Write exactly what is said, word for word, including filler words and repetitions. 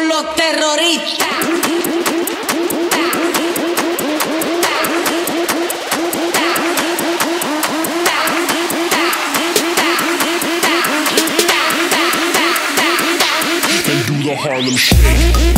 con los terroristas. And do the Harlem Shake.